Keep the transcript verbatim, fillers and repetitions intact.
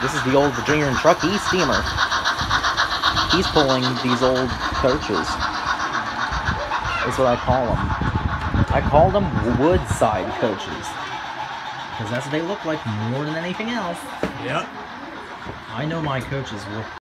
This is the old Virginia and Truckee Steamer. He's pulling these old coaches. That's what I call them. I call them woodside coaches. Because that's what they look like more than anything else. Yep. I know my coaches will